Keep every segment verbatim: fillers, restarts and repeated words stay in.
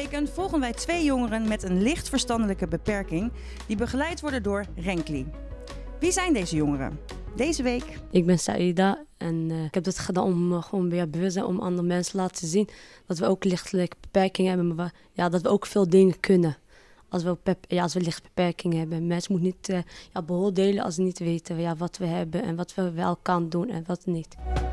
weekend volgen wij twee jongeren met een licht verstandelijke beperking die begeleid worden door Renkli. Wie zijn deze jongeren? Deze week... Ik ben Saïda en uh, ik heb dit gedaan om uh, gewoon weer bewust zijn, om andere mensen te laten zien dat we ook lichtelijke beperkingen hebben, maar we, ja, dat we ook veel dingen kunnen. Als we, ja, als we lichte beperkingen hebben. Mensen moeten niet uh, ja, beoordelen als ze niet weten ja, wat we hebben en wat we wel kan doen en wat niet.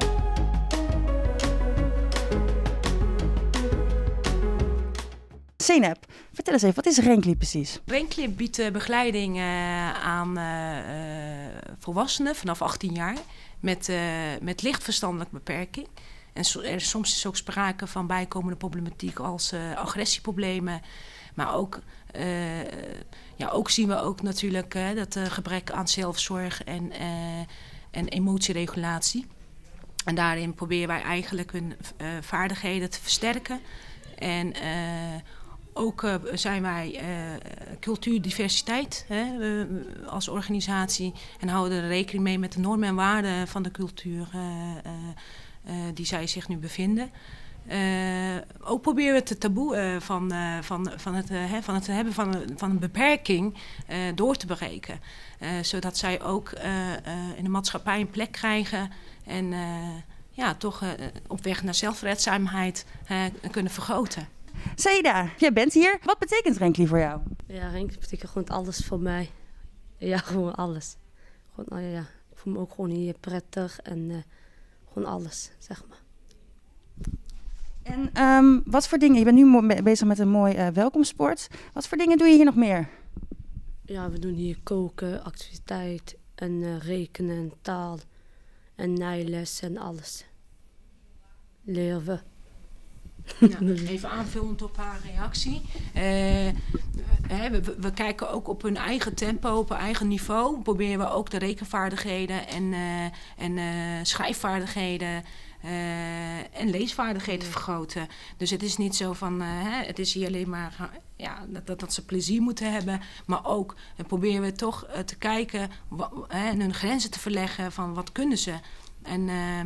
Zeynep, vertel eens even, wat is Renkli precies? Renkli biedt uh, begeleiding uh, aan uh, uh, volwassenen vanaf achttien jaar met, uh, met licht verstandelijke beperking. En so, er, soms is ook sprake van bijkomende problematiek als uh, agressieproblemen. Maar ook, uh, ja, ook zien we ook natuurlijk uh, dat uh, gebrek aan zelfzorg en, uh, en emotieregulatie. En daarin proberen wij eigenlijk hun uh, vaardigheden te versterken. En uh, ook uh, zijn wij uh, cultuurdiversiteit hè, uh, als organisatie en houden er rekening mee met de normen en waarden van de cultuur uh, uh, uh, die zij zich nu bevinden. Uh, ook proberen we het taboe uh, van, uh, van, van, het, uh, he, van het hebben van een, van een beperking uh, door te breken. Uh, zodat zij ook uh, uh, in de maatschappij een plek krijgen en uh, ja, toch uh, op weg naar zelfredzaamheid uh, kunnen vergroten. Saïda, jij bent hier. Wat betekent Renkli voor jou? Ja, Renkli betekent gewoon alles voor mij. Ja, gewoon alles. Gewoon, uh, ja. Ik voel me ook gewoon hier prettig en uh, gewoon alles, zeg maar. En um, wat voor dingen, je bent nu bezig met een mooi uh, welkomstsport. Wat voor dingen doe je hier nog meer? Ja, we doen hier koken, activiteit en uh, rekenen, taal en nijles en alles. Leren we. Ja, even aanvullend op haar reactie. Uh, hè, we, we kijken ook op hun eigen tempo, op hun eigen niveau. Proberen we ook de rekenvaardigheden en, uh, en uh, schrijfvaardigheden uh, en leesvaardigheden te vergroten. Dus het is niet zo van, uh, hè, het is hier alleen maar ja, dat, dat ze plezier moeten hebben. Maar ook uh, proberen we toch uh, te kijken wa, hè, en hun grenzen te verleggen van wat kunnen ze. En, uh,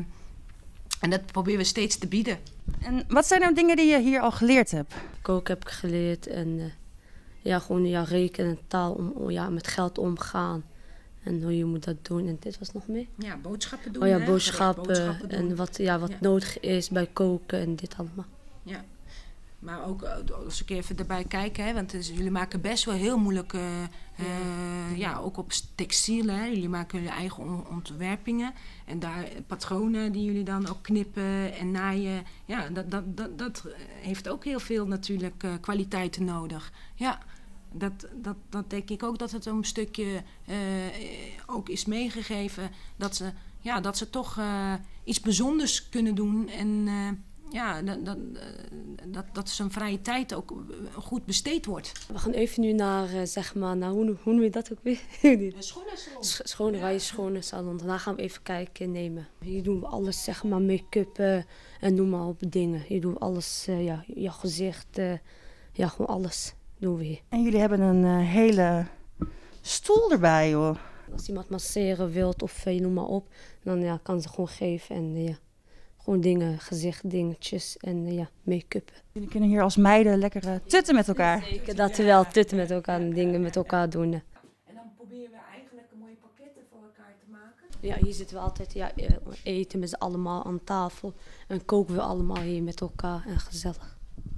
en dat proberen we steeds te bieden. En wat zijn nou dingen die je hier al geleerd hebt? Koken heb ik geleerd en uh, ja, gewoon ja, rekenen en taal, om, ja, met geld omgaan. En hoe je moet dat doen. En dit was nog meer? Ja, boodschappen doen. Oh ja, hè? boodschappen, boodschappen doen. En wat, ja, wat ja. nodig is bij koken en dit allemaal. Ja, maar ook als ik even erbij kijk, hè, want dus, jullie maken best wel heel moeilijk, uh, uh, ja, ook op textiel. Hè. Jullie maken jullie eigen ontwerpingen en daar patronen die jullie dan ook knippen en naaien. Ja, dat, dat, dat, dat heeft ook heel veel natuurlijk uh, kwaliteiten nodig. Ja. Dat, dat, dat denk ik ook dat het een stukje uh, ook is meegegeven. Dat ze, ja, dat ze toch uh, iets bijzonders kunnen doen. En uh, ja, dat, dat, dat, dat zijn vrije tijd ook goed besteed wordt. We gaan even nu naar, uh, zeg maar, naar hoe, hoe noem je dat ook weer? De schoonheidssalon. Sch schone, ja. Schoonheidssalon. Daarna gaan we even kijken nemen. Hier doen we alles, zeg maar, make-up uh, en noem maar op dingen. Hier doen we alles, uh, ja, je gezicht, uh, ja, gewoon alles. Doen we hier. En jullie hebben een uh, hele stoel erbij, hoor. Als iemand masseren wilt of uh, noem maar op, dan ja, kan ze gewoon geven en uh, ja, gewoon dingen, gezicht, dingetjes en uh, ja, make-up. Jullie kunnen hier als meiden lekker uh, tutten met elkaar. Zeker, dat we wel tutten met elkaar en dingen met elkaar doen. En dan proberen we eigenlijk mooie pakketten voor elkaar te maken. Ja, hier zitten we altijd ja, eten met z'n allemaal aan tafel en koken we allemaal hier met elkaar en gezellig.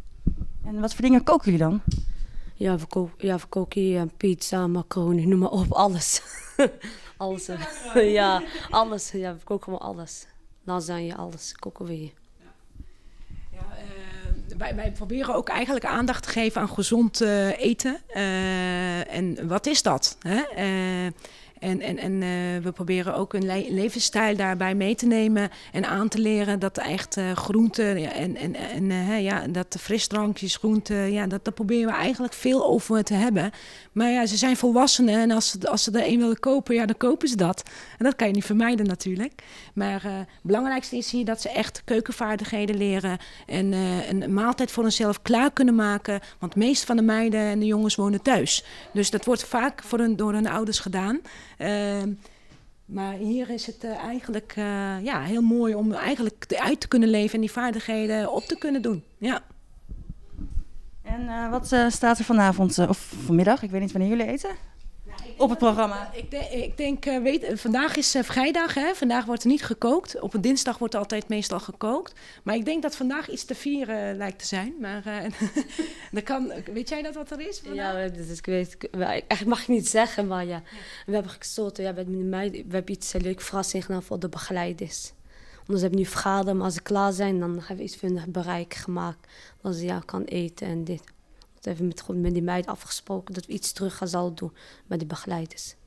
En wat voor dingen koken jullie dan? Ja, we koken, ja, we koken hier pizza, macaroni, noem maar op, alles. alles. Ja, alles. Ja, we koken gewoon alles. Lasagne, alles koken we hier. Ja. Ja, uh, wij, wij proberen ook eigenlijk aandacht te geven aan gezond uh, eten. Uh, en wat is dat? Hè? Uh, En, en, en uh, we proberen ook een le levensstijl daarbij mee te nemen en aan te leren dat echt uh, groenten ja, en, en, en uh, ja, dat de frisdrankjes, groenten, ja, dat, dat proberen we eigenlijk veel over te hebben. Maar ja, ze zijn volwassenen en als ze, als ze er een willen kopen, ja, dan kopen ze dat. En dat kan je niet vermijden natuurlijk. Maar uh, het belangrijkste is hier dat ze echt keukenvaardigheden leren en uh, een maaltijd voor hunzelf klaar kunnen maken. Want de meeste van de meiden en de jongens wonen thuis. Dus dat wordt vaak voor hun, door hun ouders gedaan. Uh, maar hier is het uh, eigenlijk uh, ja, heel mooi om eigenlijk uit te kunnen leven en die vaardigheden op te kunnen doen. Ja. En uh, wat uh, staat er vanavond, uh, of vanmiddag, ik weet niet wanneer jullie eten, nou, op het programma? Dat, ik, de, ik denk, uh, weet, vandaag is uh, vrijdag, hè? Vandaag wordt er niet gekookt. Op een dinsdag wordt er altijd meestal gekookt. Maar ik denk dat vandaag iets te vieren uh, lijkt te zijn. Maar uh, dat kan, weet jij dat wat er is vandaag? Ja, dus ik weet, eigenlijk mag ik niet zeggen, maar ja. ja. We hebben gestoten, ja, we hebben, we hebben iets uh, leuke verrassing gedaan voor de begeleiders. Dus we hebben nu vergaderd, maar als ze klaar zijn, dan hebben we iets van hun bereik gemaakt. Dat ze ja, kan eten en dit. We hebben met, met die meid afgesproken dat we iets terug gaan zal doen met de begeleiders.